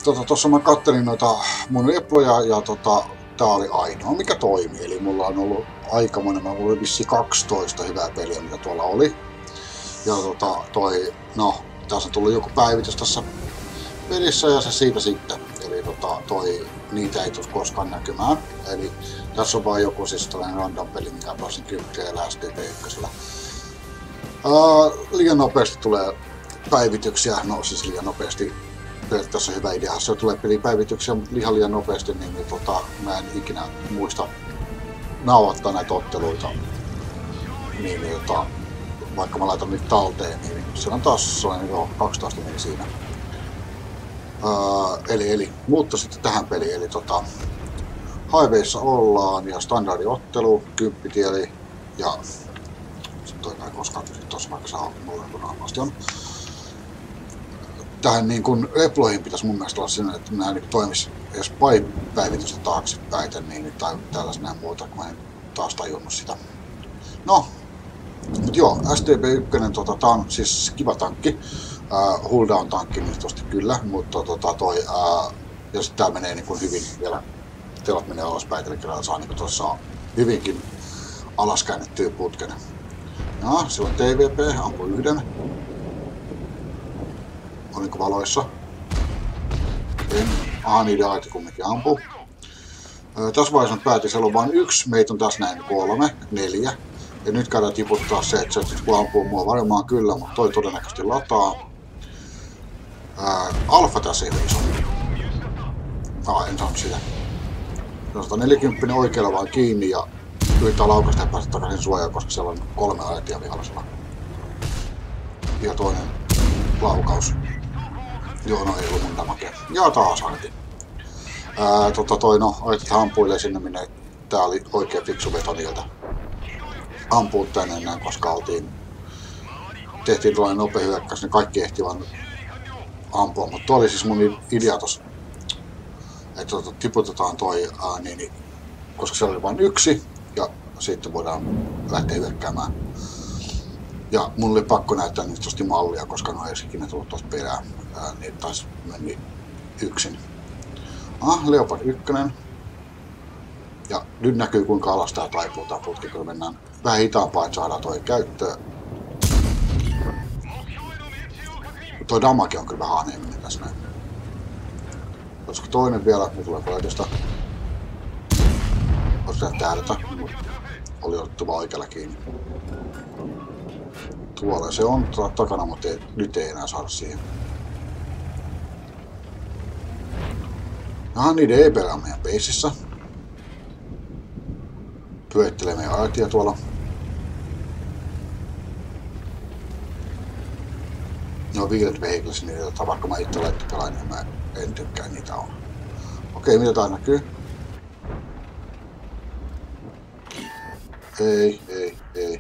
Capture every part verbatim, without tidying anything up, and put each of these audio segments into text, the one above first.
Tota, tossa mä kattelin noita mun eploja ja tota, tää oli ainoa mikä toimi. Eli mulla on ollut aikamoinen, mulla oli vissiin kaksitoista hyvää peliä mitä tuolla oli. Ja tota, toi, no, tässä on tullut joku päivitys tässä pelissä ja se siitä sitten. Eli tota, toi, niitä ei tule koskaan näkymään. Eli tässä on vaan joku siis tällainen random peli, mikä pelasin kymmenen S D P yksi. Uh, liian nopeasti tulee päivityksiä, no siis liian nopeasti. Periaatteessa hyvä idea, jos tulee pelipäivityksiä ihan liian nopeasti, niin, niin tota, mä en ikinä muista nauhoittaa näitä otteluita. Niin, niin tota, vaikka mä laitan nyt talteen, niin se on taas sellainen jo kaksitoista meni siinä. Uh, eli, eli muutto sitten tähän peliin, eli tota, Highwayssa ollaan ja standardiottelu, kymppitieli ja sitten toi ei koskaan pysy tuossa vaikka saa mulle kun naamasti on. Tähän niin kuin eploihin pitäisi mun mielestä olla siinä, että nämä niin toimisi jos päivitystä taaksepäin niin, tai tällaisena muuta, kun mä en taas tajunnut sitä. No, mutta joo, S T B yksi, tota, tää on siis kiva tankki, uh, hulldown tankki niin tosti kyllä, mutta tota, toi, uh, ja sitten tää menee niin kuin hyvin vielä, telat menee alaspäin, eli kerralla saa niin tuossa hyvinkin alas käännettyä putken. Ja, sillä on T V P, ampui yhden. Olinko valoissa? En. Aha, niiden aiti kumminkin ampuu. Öö, tässä vaiheessa on päätin, siellä on vain yksi, meitä on taas näin kolme, neljä. Ja nyt käydään tiputtaa se, että se kun ampuu mua varmaan kyllä, mutta toi todennäköisesti lataa. Öö, alfa tässä ei ole iso. Ah, en saanut sitä. Se on sata neljäkymmentä oikealla vaan kiinni ja yrittää laukasta ja päästä takaisin suojaan, koska siellä on kolme aitia vihollisella. Ja toinen laukaus. Joo, no ei ollut mun damage. Ja taas ainakin. Ää, tota toi no, aitit ampuilee sinne minne. Tää oli oikein fiksu veto niiltä. Ampuu tänne näin, koska oltiin... Tehtiin tuollainen nopea hyökkäys, niin kaikki ehti vaan ampua. Mutta toi oli siis mun idea tossa. Että tota, tiputetaan toi, ää, niin, niin, koska siellä oli vain yksi. Ja sitten voidaan lähteä hyökkäämään. Ja mun oli pakko näyttää nyt tosti mallia, koska no ei ikinä tullut tuosta perään. Ää, niin taas meni yksin. Ah, Leopard yksi. Ja nyt näkyy kuinka alas tää taipuu tää putki, kun mennään vähän hitaampaa, että saadaan toi käyttöön. Toi damage on kyllä vähän enemmän tässä näin. Olisiko toinen vielä, nyt tulee koetista. Olisiko sitä tähdätä, oli otettu vaan oikealla kiinni. Tuolla se on takana, mutta ei, nyt ei enää saada siihen. Aha, niiden E P on meidän beississä. Pyöittelee meidän aitia tuolla. No Wheeled Vehicles, niitä vaikka mä itse laittu pelaan, niin mä en tykkää niitä on. Okei, mitä tää näkyy? Ei, ei, ei.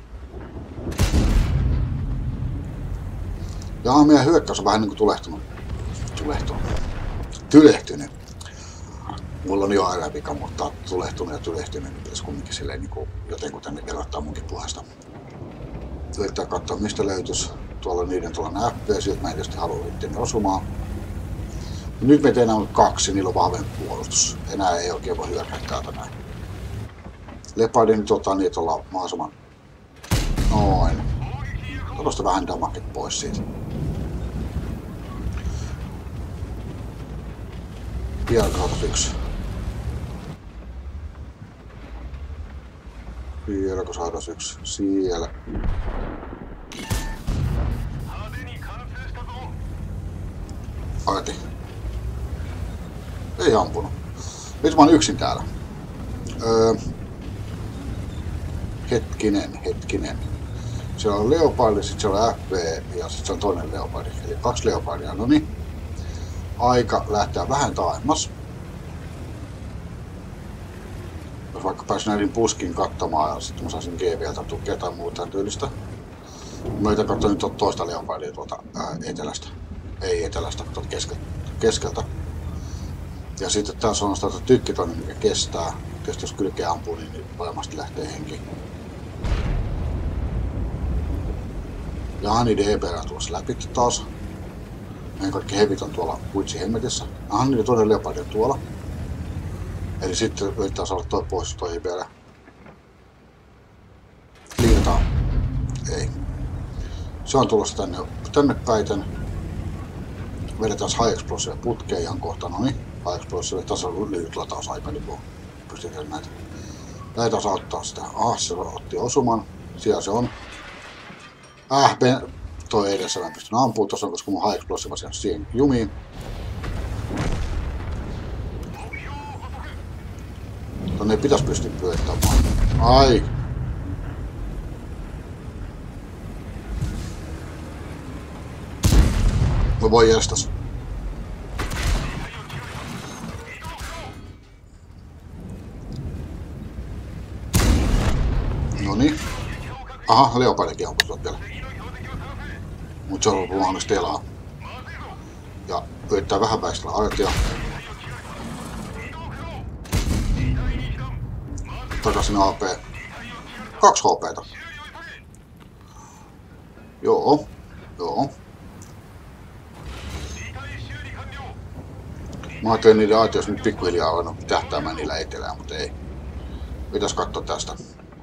Ja meidän hyökkäys on vähän niinku tulehtunut. Tulehtunut. Tylehtynyt. Mulla on jo aina vika, mutta tulehtunut ja tylehtynyt, niin pitäisi kumminkin silleen niinku jotenkuten erottaa munkin puheesta. Yrittää katsoa mistä löytyisi. Tuolla on niiden tuolla näppejä, sieltä mä en tietysti halua itseäni osumaan. Nyt me tehdään kaksi, niillä on vahvempi puolustus. Enää ei oikein voi hyökätä täältä näin. Lepardin nyt ottaa niitä olla mahdollisimman... Noin. Tuosta vähän damaget pois siitä. Vieläkö saatais yksi? Vieläkö saatais yksi? Siellä. Aiti. Ei ampunut. Nyt mä oon yksin täällä. Öö. Hetkinen, hetkinen. Siellä on Leopardi, sit siellä on F P ja sit se on toinen Leopardi. Eli kaksi Leopardia. No niin. Aika lähteä vähän taaemmas. Jos vaikka pääsin näiden puskin katsomaan ja sitten mä saisin G V:ltä tukea tai muuta tyylistä. Mä yritän katsoa nyt tuota toista Leopardia tuolta ää, etelästä. Ei etelästä, tuolta keskeltä. keskeltä. Ja sitten tässä on sitä tykkitoinen, mikä kestää. Tietysti jos kylkeä ampuu, niin varmasti lähtee henki. Ja niiden E P R tuossa läpi taas. Meidän kaikki hevit on tuolla huitsi hemmetissä. Aha, niitä toinen leopardi on tuolla. Eli sitten yrittää saada toi pois, toi ei vielä. Liitetään. Ei. Se on tulossa tänne, tänne päiten. Vedetään high explosive putkeen ihan kohta. No niin, high explosive tässä on lyhyt latausaika, niin kun pystytään näitä. Lähdetään saattaa sitä. Ah, se otti osuman. Siellä se on. Äh, ben, toi edessä mä en pystyn ampumaan tuossa, koska mun high explosive on siihen jumiin. Tonne ei pitäis pystyä pyörittämään. Ai! Mä voin jestas. Noniin. Aha, leopardikin ampuisivat vielä. Mut se on ollut mahdollista elää. Ja yrittää vähän väistellä artia. Takaisin A P. Kaksi H P:tä. Joo. Joo. Mä ajattelin niiden aitioissa nyt pikkuhiljaa on tähtäämään niillä etelään, mutta ei. Pitäis katsoa tästä.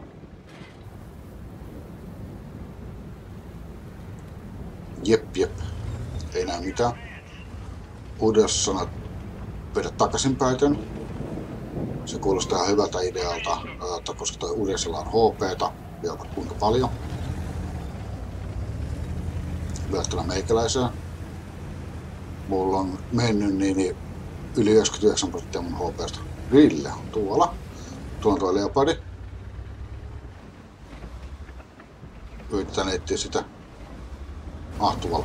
Jep, jep. Ei näe mitään. Uudessa sanat vedä takaisinpäiten. Se kuulostaa ihan hyvältä idealta, koska toi uudessalla on H P:tä, vielä kuinka paljon. Verrattuna meikäläiseen. Mulla on mennyt niin yli yhdeksänkymmentäyhdeksän prosenttia mun H P:stä. Ville on tuolla. Tuolla on tuo leopardi. Yritetään etsiä sitä mahtuvalla.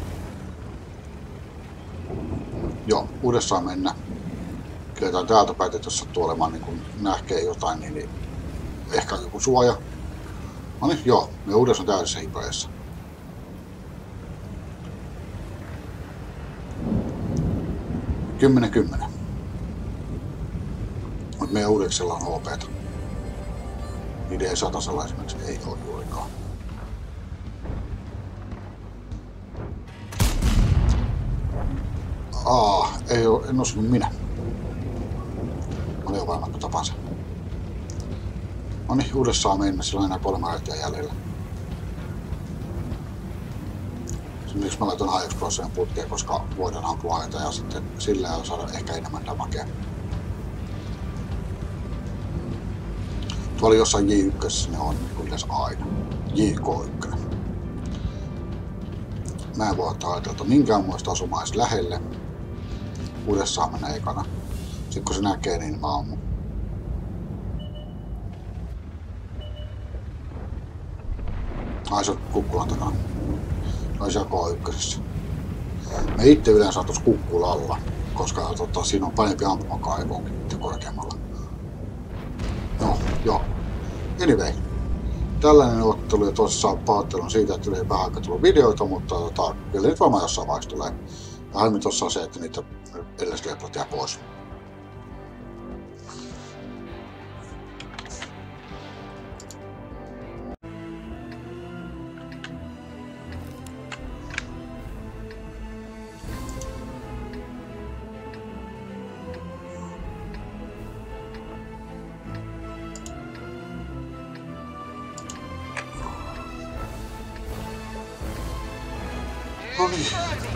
Joo, uudessaan mennä. Kyllä täältä päin, että jos sattuu olemaan niin kun nähkee jotain, niin, niin ehkä joku suoja. No niin, joo, me uudessa on täydessä hipeessä. Kymmenen kymmenen. Mutta meidän uudeksella on H P:tä. Niiden ei satasella esimerkiksi ei ole juurikaan. Aa, ei oo, en osunut minä. Mä olin jo varma, että tapaan sen. No niin, uudessaan mennä, sillä on enää kolme artia jäljellä. Miksi mä laitan high explosiven putkeen, koska voidaan ampua aita ja sitten sillä ei saada ehkä enemmän damakea. Tuolla jossain J yksi ne on niin yleensä aina. J K yksi. Mä en voi ottaa ajatelta minkään muista asumaan edes lähelle. Uudessaan mennä ekana. Sitten kun se näkee, niin mä ammun. Ai se on kukkulan takana. No se on K yksi. Me itse yleensä on tuossa kukkulalla, koska tota, siinä on parempi ampumakaivo korkeammalla. No, joo. Anyway. Tällainen ottelu ja tosissaan pahoittelun siitä, että tuli vähän aikaa tullut videoita, mutta tota, kyllä nyt varmaan jossain vaiheessa tulee. Ja harmi tossa on se, että niitä edelliset leplot jää pois. No niin.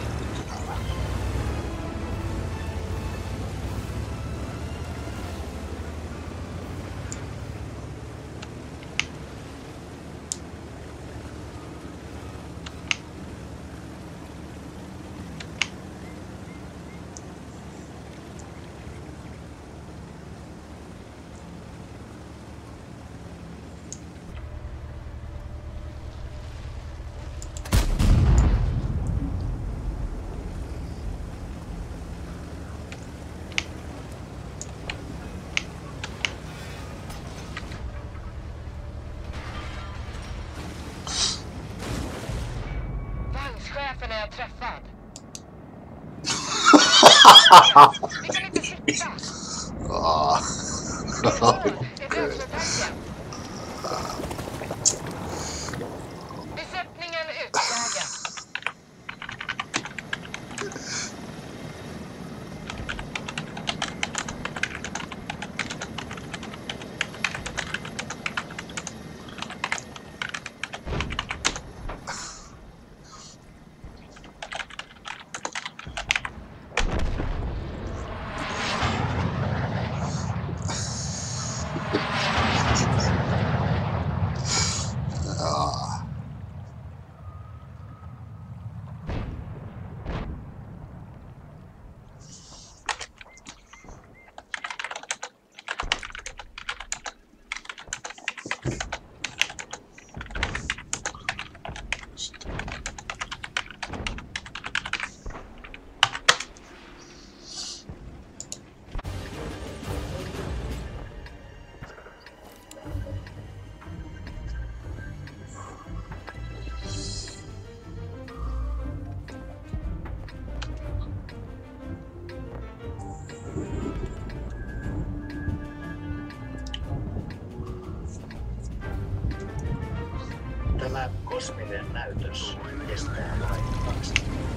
Chefen är jag träffad. Vi kan inte sitta. Ah. Det är dödsattacken. Besättningen utslagen. Kosminen näytös kestää vain kaksi.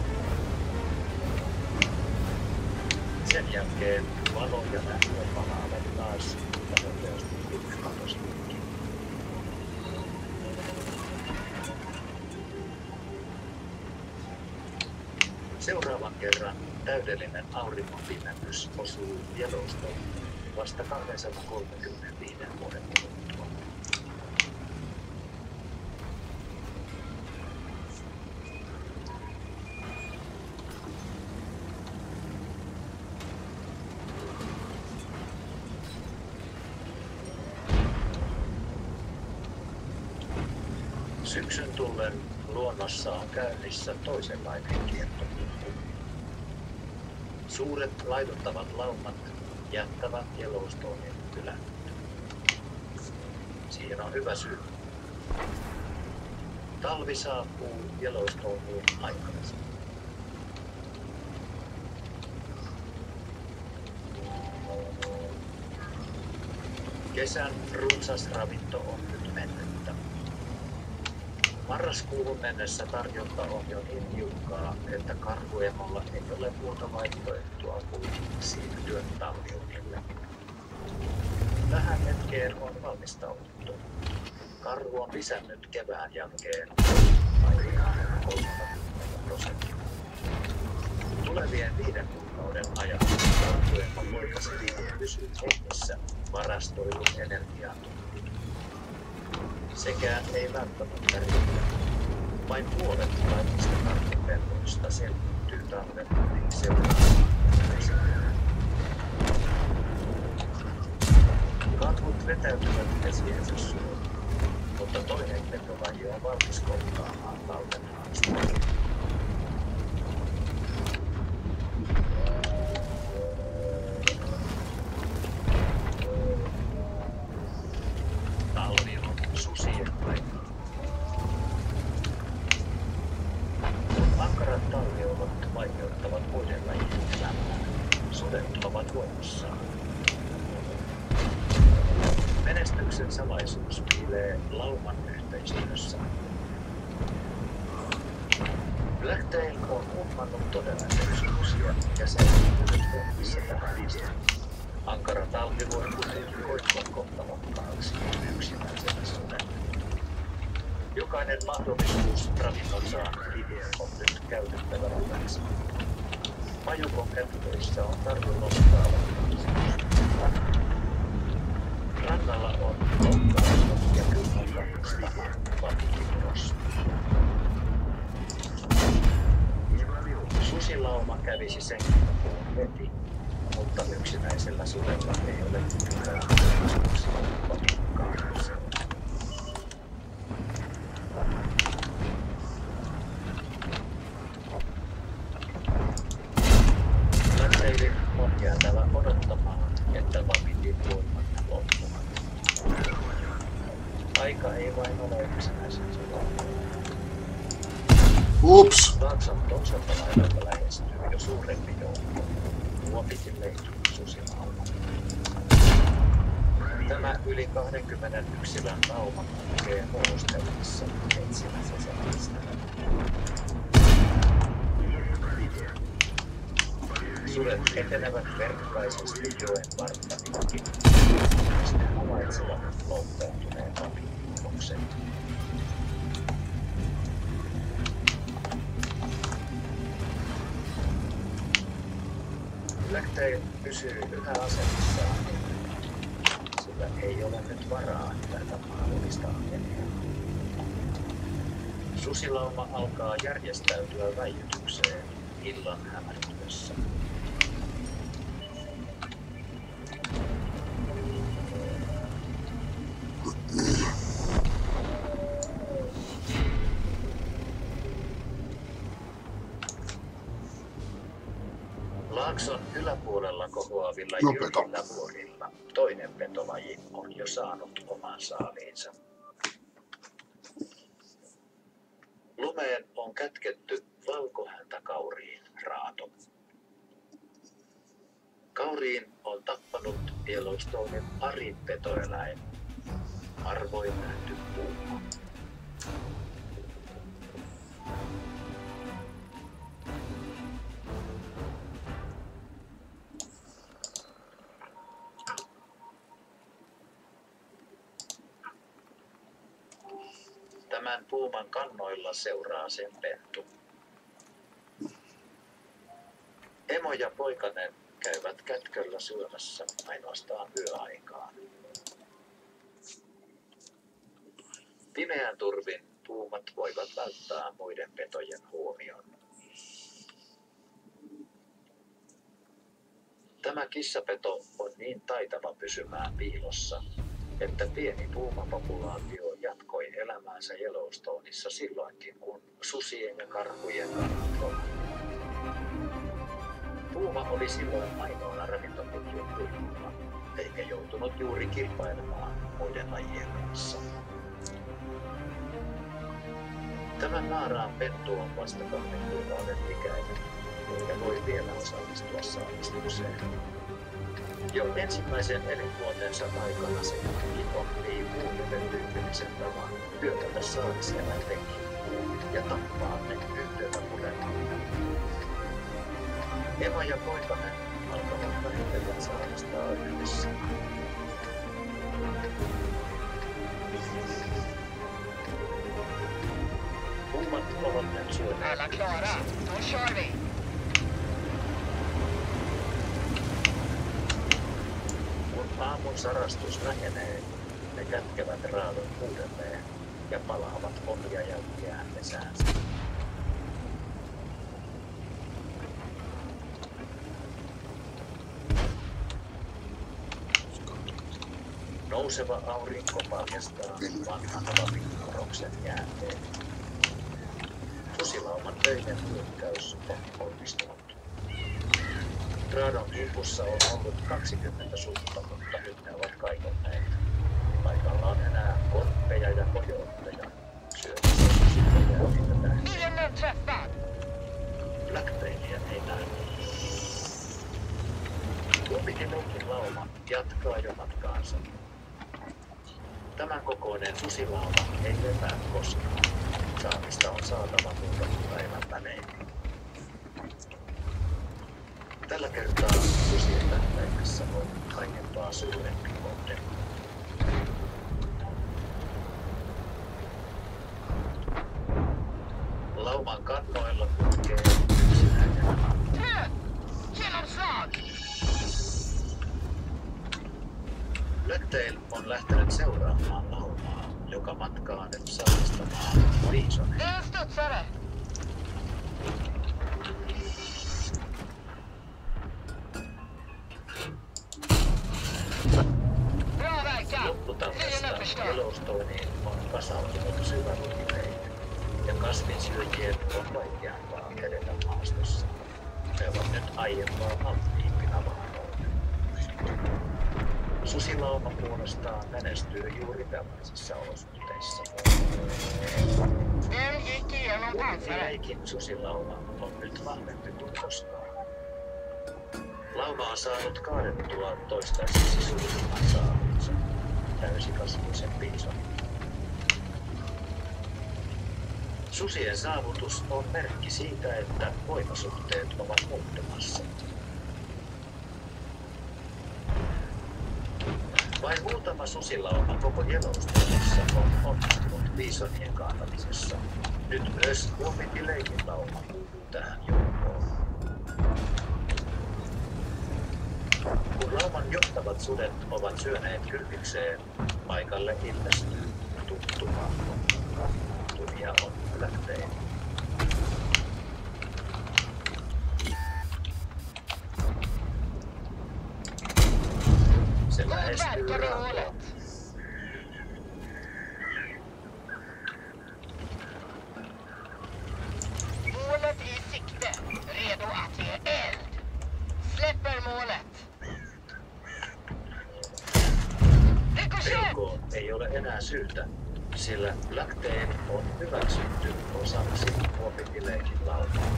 Sen jälkeen valo ja lähtö palaavat taas nopeasti yksikatosliikkiin. Seuraavan kerran täydellinen auringonpimennys osuu Yellowstoneen vasta kaksisataakolmekymmentäviisi vuoden kuluttua. Syksyn tullen luonnossa on käynnissä toisenlainen kiertokulku. Suuret laiduttavat laumat jättävät Yellowstoneen hylätty. Siihen on hyvä syy. Talvi saapuu Yellowstoneen aikaisin. Kesän runsas ravinto on nyt mennyttä. Marraskuuhun mennessä tarjonta on jo niin niukkaa, että karhuemolla ei ole muuta vaihtoehtoa kuin siirtyä talviunille. Tähän hetkeen on valmistauduttu. Karhu on lisännyt kevään jälkeen kolmekymmentä prosenttia. Tulevien viiden kuukauden ajan karhuemon poikasi pysyy hengissä varastoidun energian. Sekään ei välttämättä riitä. Vain puolet kaikista karhupelloista selviytyy talven yli seuraavaan. Karhut vetäytyvät vesiensä suolle, mutta toinen petolaji on valmis kohtaamaan talven haasteet. Talvi on susien aika. Ankarat talviolot vaikeuttavat muiden lajien elämää. Sudet ovat voimissaan. Menestyksen salaisuus piilee lauman yhteistyössä. Blacktail on ummannut todennäköisesti susia ja selviytynyt hengissä tähän asti. Ankara talvi voi kuitenkin koittaa kohtalokkaaksi yksinäisenä suden. Jokainen mahdollisuus ravinnon saantiin on nyt käytettävä hyväksi. Pajukon kätköissä on tarve nostaa rannalla on loukkaus ja kylmällä vapikiros. Susilauma kävisi sen kimppuun heti, mutta yksinäisellä sudella ei ole mitään mahdollisuuksia vapikkaakseen. Blacktailin on jäätävä odottamaan, että vapitin voimat loppuvat. Aika ei vain ole yksinäisen sudella. Ups! Laakson toiselta laidalta lähestyy jo suurempi joukko. Vapitin lehtyy susilauma. Tämä yli kaksikymmentä yksilön lauma kulkee muodostelmassa etsimässä sellaista. Sudet etenevät verkkaisesti joen vartta pitkin. Ne havaitsevat loukkaantuneen vapitikoksen. Blacktail pysyy yhä asemissaan, sillä ei ole nyt varaa tätä mahdollista angeliaa. Susilauma alkaa järjestäytyä väijytykseen illan hämärtyessä. Laakson yläpuolella kohoavilla No, jyrkillä vuorilla toinen petolaji on jo saanut oman saaliinsa. Lumeen on kätketty valkohäntäkauriin raato. Kauriin on tappanut Yellowstonen parin petoeläin, harvoin nähty puuma. Tämän puuman kannoilla seuraa sen pentu. Emo ja poikanen käyvät kätköllä syömässä ainoastaan yöaikaan. Pimeän turvin puumat voivat välttää muiden petojen huomion. Tämä kissapeto on niin taitava pysymään piilossa, että pieni puumapopulaatio jatkoi elämäänsä Yellowstoneissa silloinkin, kun susien ja karhujen kannat loppuivat. Puuma oli silloin ainoana ravintoketjun tuimulla, eikä joutunut juuri kilpailemaan muiden lajien kanssa. Tämän naaraan pentu on vasta kahden kuukauden ikäinen, eikä voi vielä osallistua saalistukseen. Jo ensimmäisen elinvuotensa aikana se oppii uuden tyypillisen tavan hyökätä saaliseläinten kimppuun ja tappaa ne yhdellä puremalla. Ema ja poikanen alkavat vähitellen saalistaa yhdessä. Puumat ovat nyt syöneet. Alla klara, då kör vi! Kun aamun sarastus lähenee, ne kätkevät raadon uudelleen ja palaavat omia jälkiään pesäänsä. Nouseva aurinko paljastaa vanhan lavin jäänteen. Susilauman töinen hyökkäys on onnistunut. Raadon kimpussa on ollut kaksikymmentä sutta, mutta nyt ne ovat kaikonneet. Paikalla on enää korppeja ja kojootteja. Syömässä susikoja ja niitä tähtiä. Fienden träffad! Blacktailiä ei näy. Lupikinukin lauma jatkaa jo matkaansa. Tämän kokoinen susilauma ei lepää koskaan. Saamista on saatava muutaman päivän välein. Tällä kertaa susien tähtäimessä on aiempaa suurempi kohde. Lauman kannoilla kulkee yksinäinen hantu. Tröt! Genomslag! Blacktail on lähtenyt seuraamaan laumaa, joka matkaa nyt saalistamaan biisoneja. Det är en studsare! Bra verkat! Fienden Lopputallesta förstörd! Yellowstoneen on kasautunut syvä lumileitä, ja kasvinsyöjien on vaikeampaa edetä maastossa. Ne ovat nyt aiempaa alttiimpina vaaroille. Susilauma puolestaan menestyy juuri tällaisissa olosuhteissa. Den gick igenom pansaret. Leikin susilauma on nyt vahvempi kuin koskaan. Lauma on saanut kaadettua toistaiseksi suurimman saavinsa, täysikasvuisen biisonin. Susien saavutus on merkki siitä, että voimasuhteet ovat muuttumassa. Vain muutama susilauma koko Yellowstoneissa on onnistunut biisonien kaatamisessa. Nyt myös Lupikileikin lauma kuuluu tähän joukkoon. Kun lauman johtavat sudet ovat syöneet kylmikseen, paikalle ilmestyy tuttu hahmo. Tulia on Blacktail. Se lähestyy raakoa. Målet i sikte. Redo att ge eld. Släpper målet. Ricochet! Pelkoon ei ole enää syytä, sillä Blacktail on hyväksytty osaksi Lupikileikin laumaa.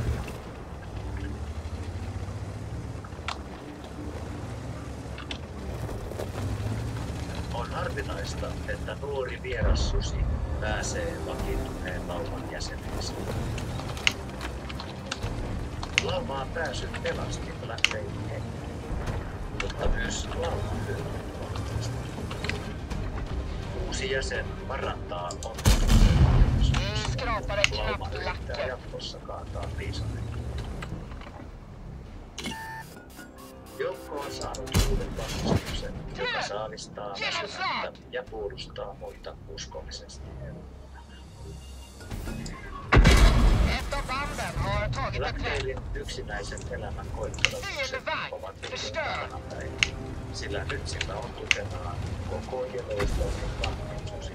On harvinaista, että nuori vieras susi pääsee vakiintuneen lauman jäseneksi. Laumaan pääsy pelasti Blacktailin hengen, mutta myös lauman hyötyy. Uusi jäsen parantaa onnistumisen Skrapar en Lauma knapp yrittää latte. jatkossa kaataa Piisanen. Joukko on saanut uuden vastustuksen, joka saalistaa väsymättä ja puolustaa muita uskollisesti. Ett av banden har tagit ett träd. Blacktailin yksinäisen elämän koitteletukset ovat hyvin takanapäin, sillä nyt sillä on tukenaan koko Yellowstonen kansansusi.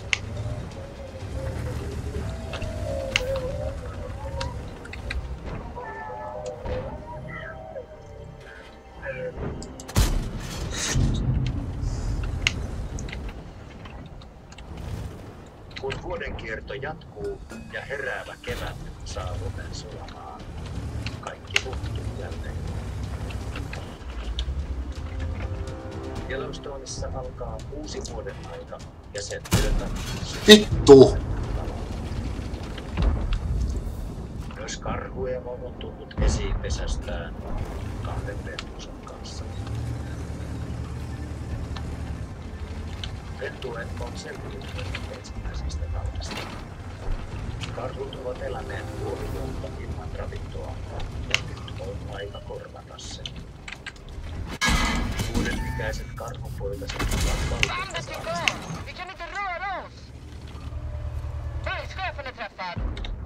Kun vuodenkierto jatkuu ja heräävä kevät saa lumen sulamaan, kaikki muuttuu jälleen. Yellowstoneissa alkaa uusi vuoden aika ja sen myötä Vittu! myös karhuemo on tullut esiin pesästään kahden pentusen kanssa. Pentuen on selvinnyt ensimmäisestä talvesta. Karhut ovat eläneet puoli vuotta ilman ravintoa ja nyt on aika korvata se. Uuden ikäiset karhupoikaset ovat Bandet är valmiita. kvar! Vi kan inte röra oss! Bergschefen är träffad!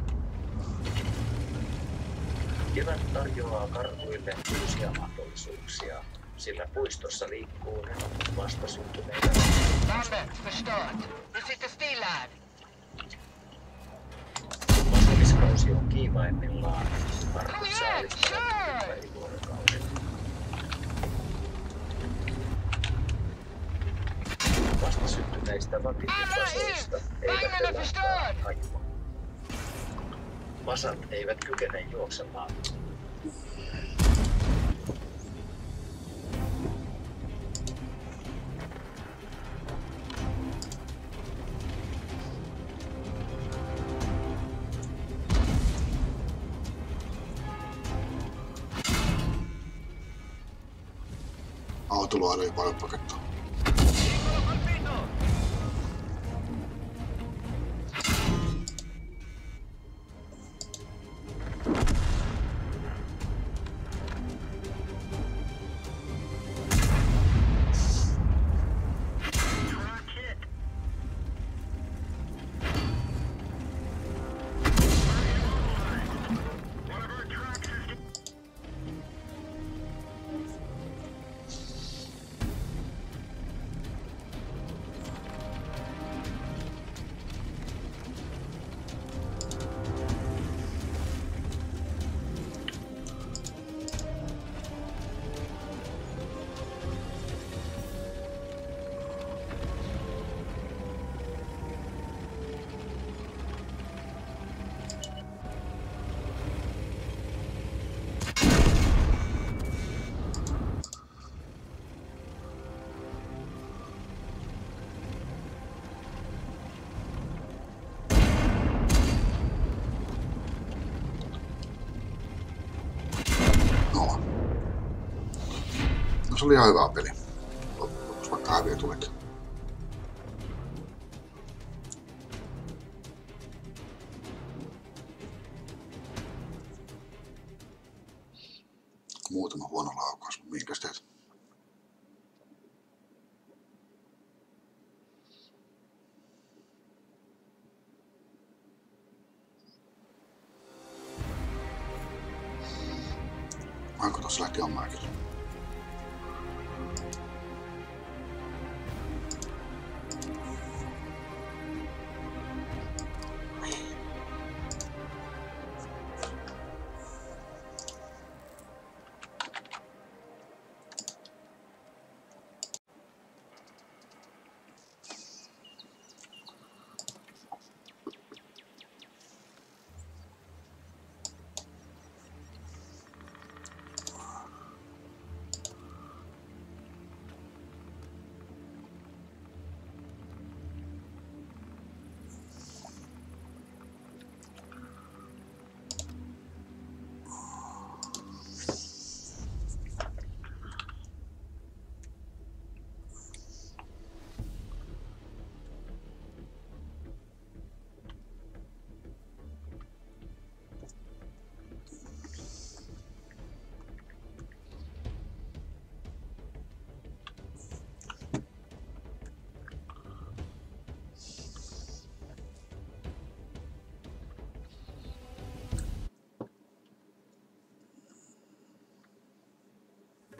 Kevät tarjoaa karhuille uusia mahdollisuuksia, sillä puistossa liikkuu nyt vastasyntyneitä. Bandet förstört. Vi sitter still här. Asumiskausi on kiivaimmillaan. Kom Karhut igen, saalistavat kör! ympäri vuorokauden. Vastasyntyneistä vakituisasuista eivät Vagnen är elää förstörd! hajua. Vasat eivät kykene juoksemaan. Autoluoda ei paljon pakettaa. Se oli ihan hyvä peli. Lopuksi vaikka häviö tuleekin. Muutama huono laukaus, minkäs teet? Aiko tossa lähti ammaakin?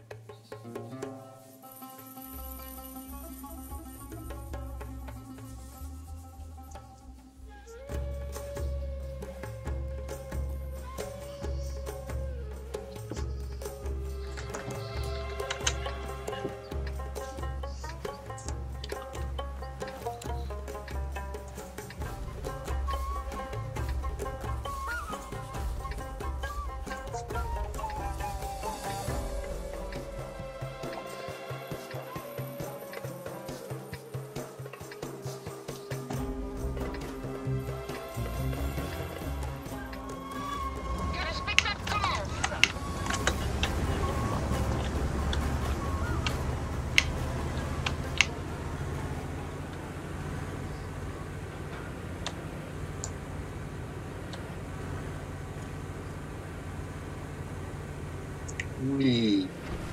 Que le spectacle commence. Oui.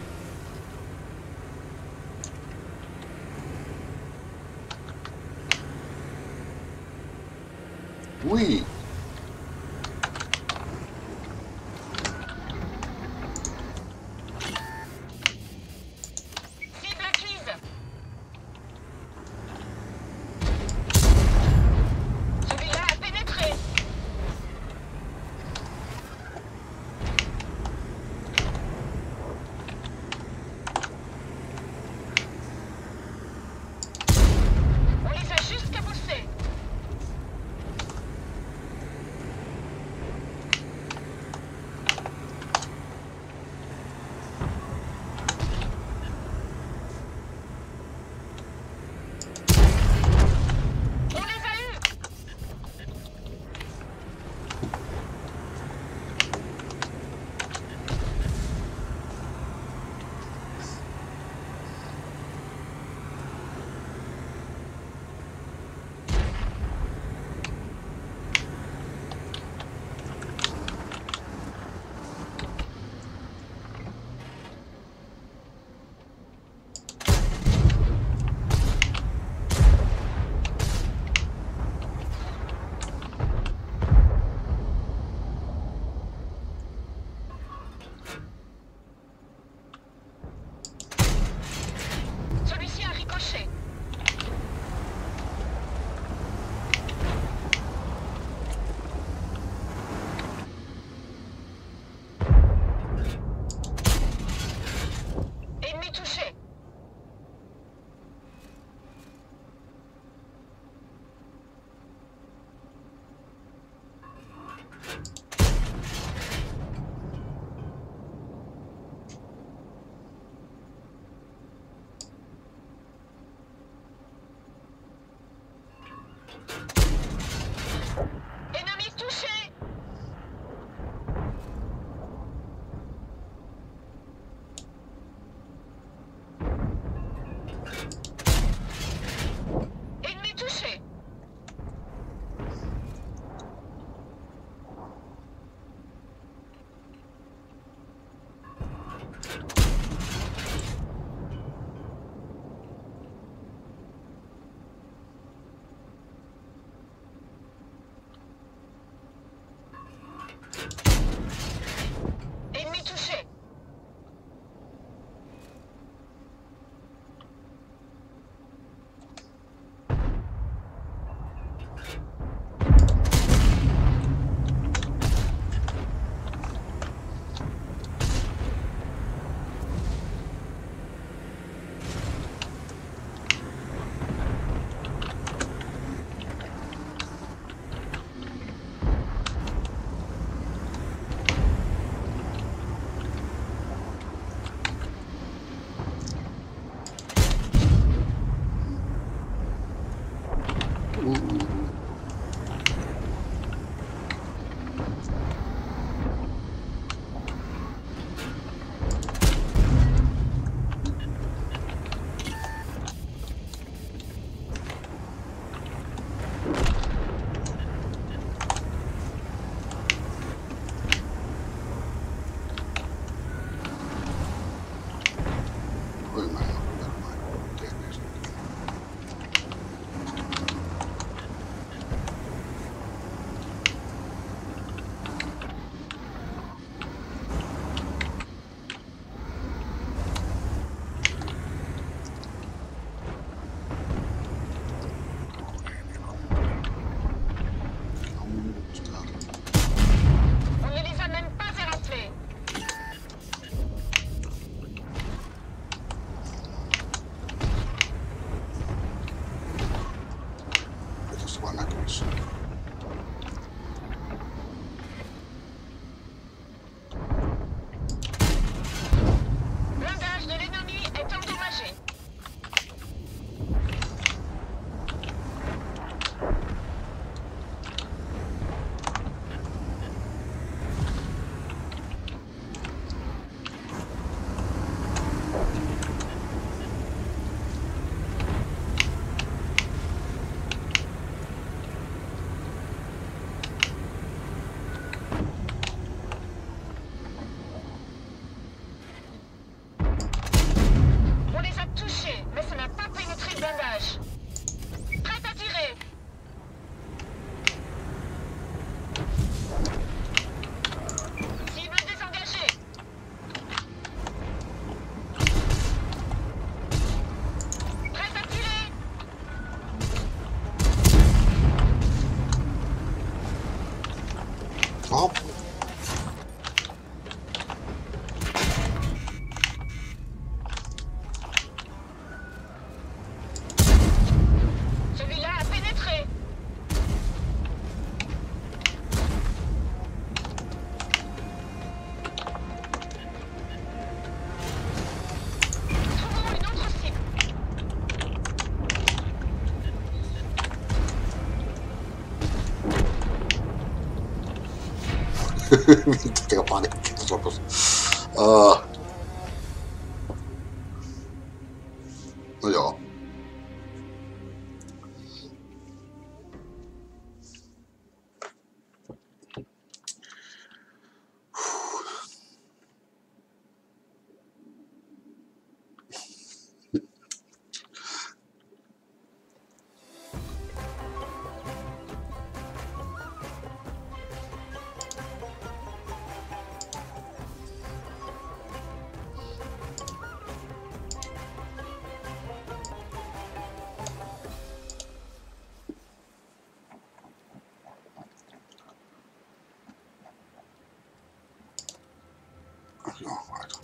Oui. Cible acquise. Celui-là a pénétré. On les a juste cabossés. Vittu panikki sopus. Uh, no joo. Joo, aika.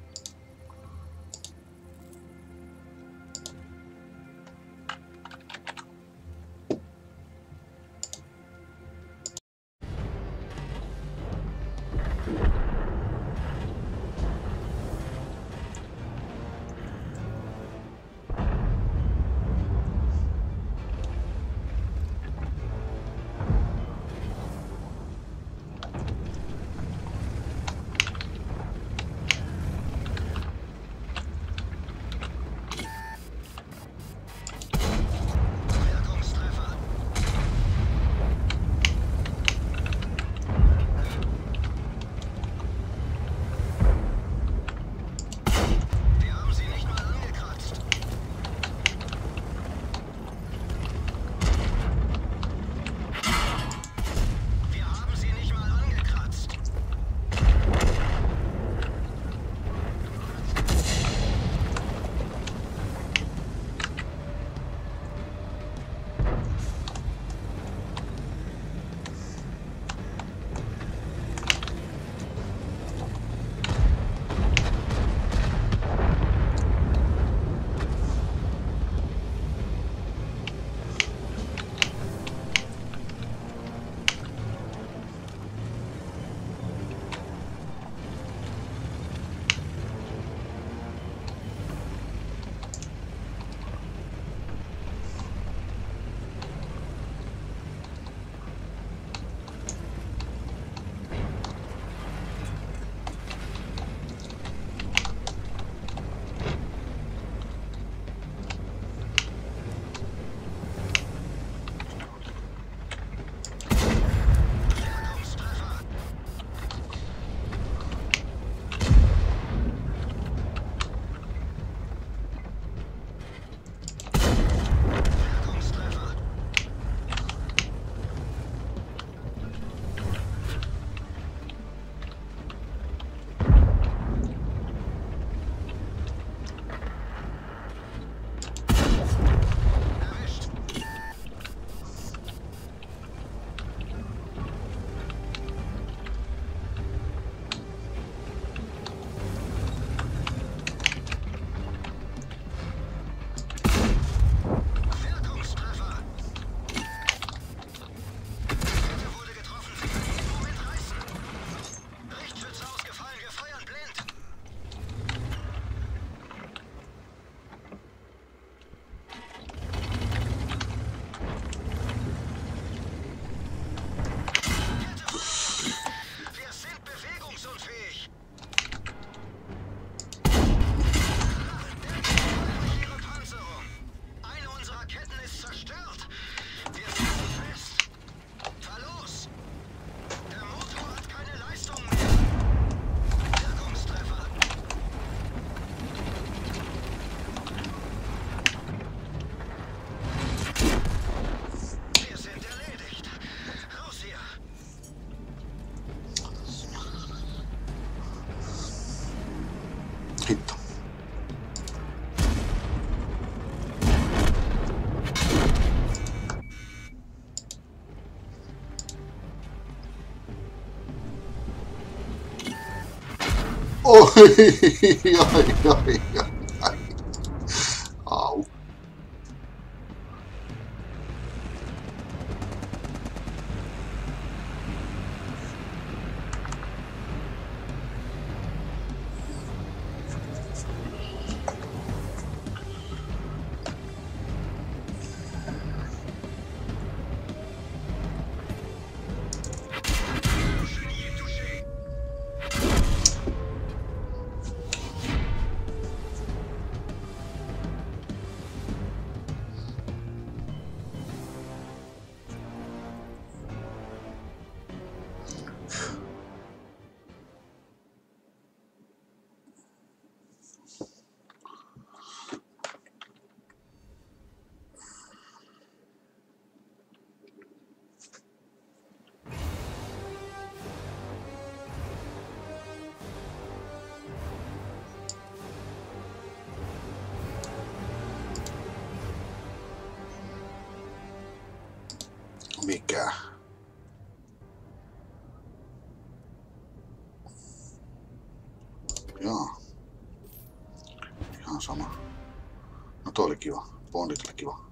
Hitto. Oi, ai, ai, ai. Au. Jaa. Ihan sama. No toi oli kiva. Bondit oli kiva.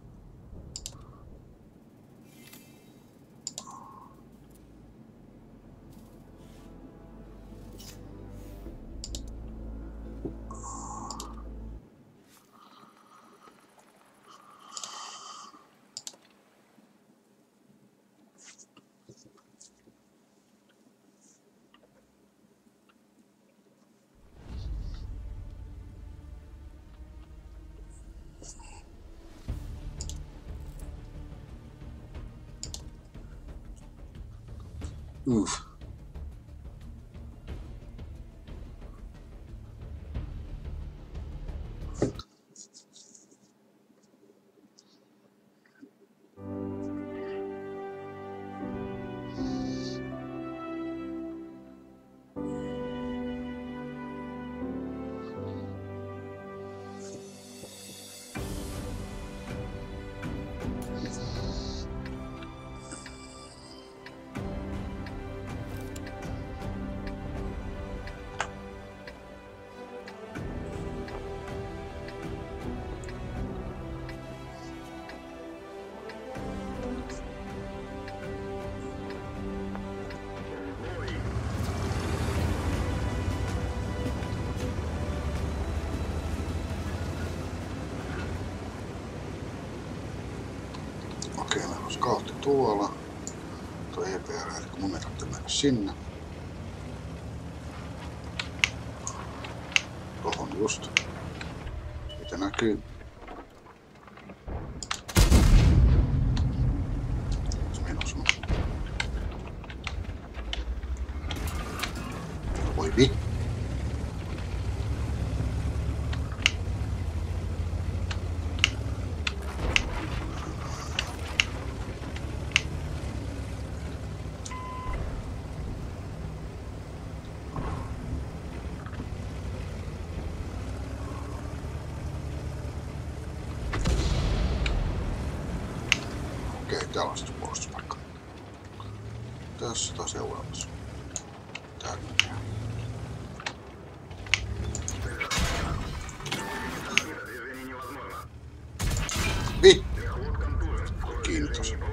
Uff. Okei, meillä on scoutti tuolla. Tuo E P R, eli mun ei tarvitse mennä sinne. Tohon just. Siitä näkyy. Menossa. Voi vittu. Okei, täällä on siis puolustuspaikka. Tässä taas seuraavassa. Täällä mennään. Vittu! Kiinni tossa.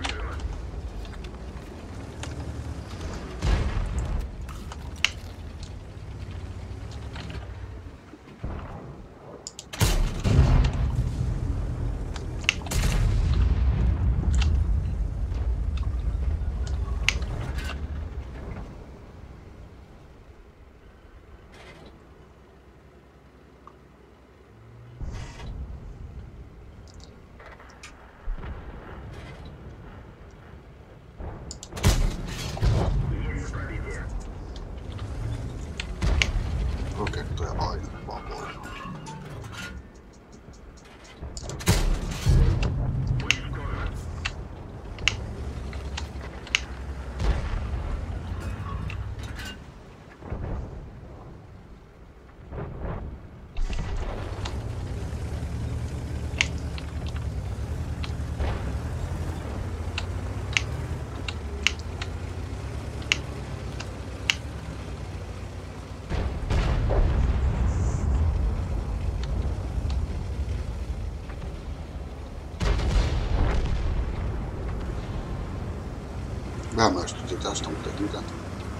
Rokettoja aina vaan voidaan. Vähän myöstytti tästä, mutta ei mitään.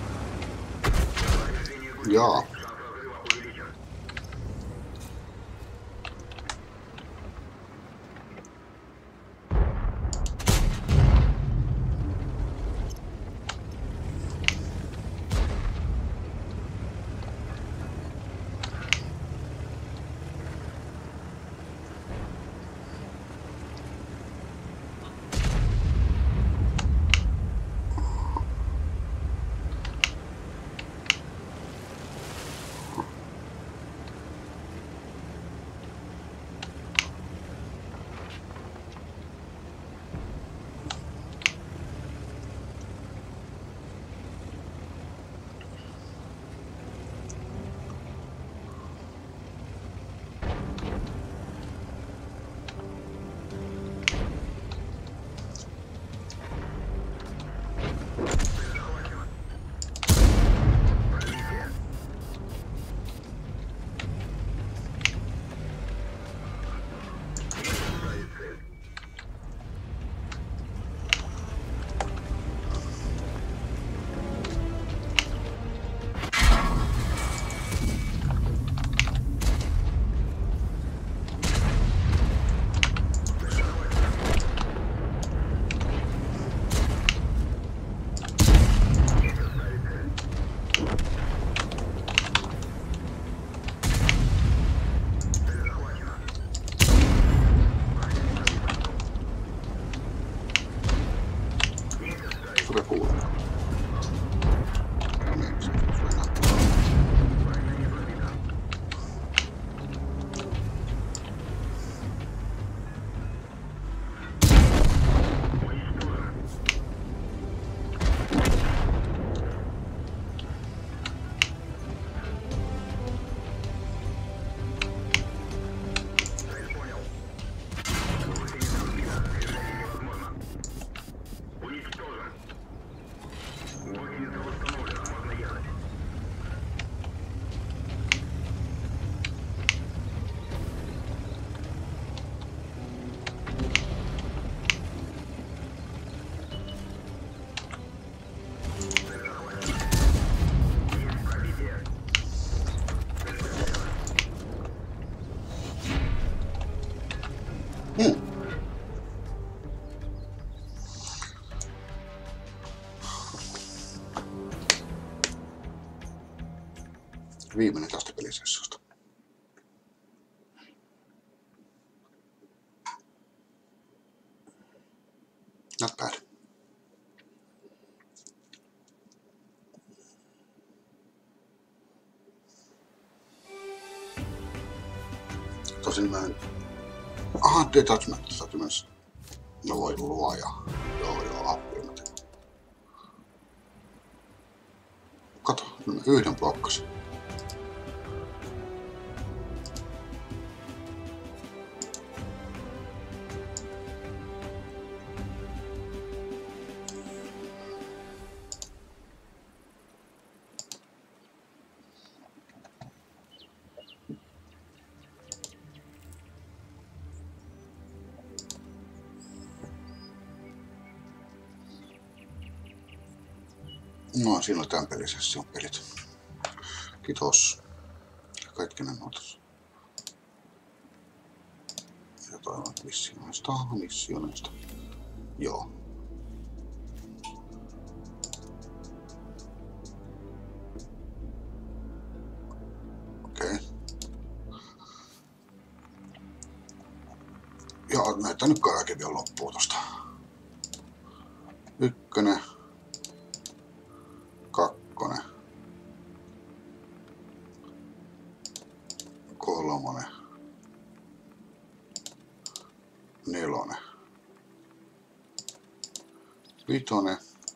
Jaa. Viimeinen tästä pelisessiosta. Not bad. Tosin mä en... Aha, detachment täytyy myös... No voi luoja. Joo joo, appi mä teen. Kato, mä yhden blokkasin. No, siinä oli tämän pelisession pelit. Kiitos. Kaikki ne notas. Jotain missioneista, missioneista. Joo. Okei. Okay. Ja näyttää nyt kaiken vielä loppuu tosta. Ykkönen. Kakkonen. Kolmonen. Nelonen. Vitonen.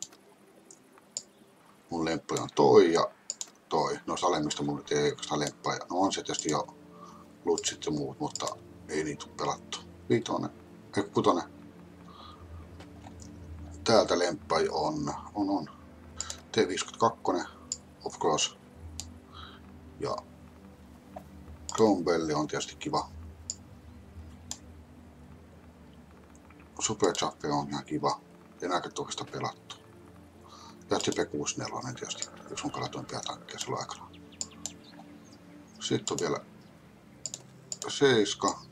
Mun lemppuja on toi ja toi. No alemmista mulla ei oikeastaan lemppaa. No on se tietysti jo lutsit ja muut, mutta ei niitä pelattu. Vitonen. Ei kutonen. Täältä lemppai on. On on. T viisikymmentäkaksi, of course. Ja Tombelli on tietysti kiva. Super Chappe on ihan kiva. En aika tuhista pelattu. Ja Type kuusikymmentäneljä tietysti. Yksi mun pelatuimpia tankkeja silloin aikana. Sitten on vielä Seiska.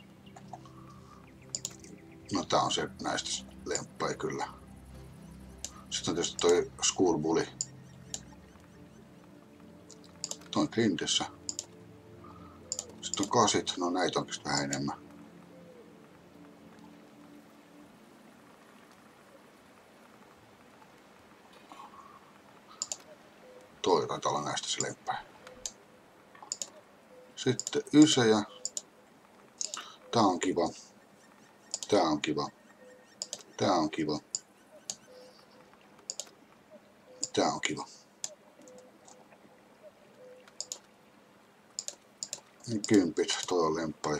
No tää on se näistä lemppai kyllä. Sitten on tietysti toi School Bully. Toi on Grindissä. Sitten on kasit, no näitä on vähän enemmän. Toi taitaa olla näistä se lemppää. Sitten ysejä. Tää on kiva. Tää on kiva. Tää on kiva. Tää on kiva. Kympit, toi on lemppai.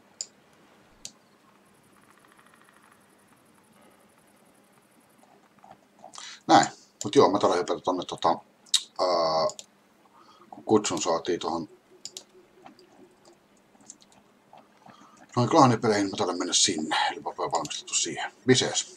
Näin. Mut joo, mä täällä hypätä tonne tota... Ää, kun kutsun saatiin tohon... Noin klaanipeleihin, mä täällä mennä sinne. Eli mä oon valmistettu siihen. Bisees.